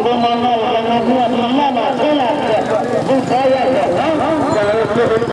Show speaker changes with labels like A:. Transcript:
A: ဒီမှာငါ့ကိုငါ့ကိုမှမလာချင်လာတယ်ဘုရားရဲ့နော်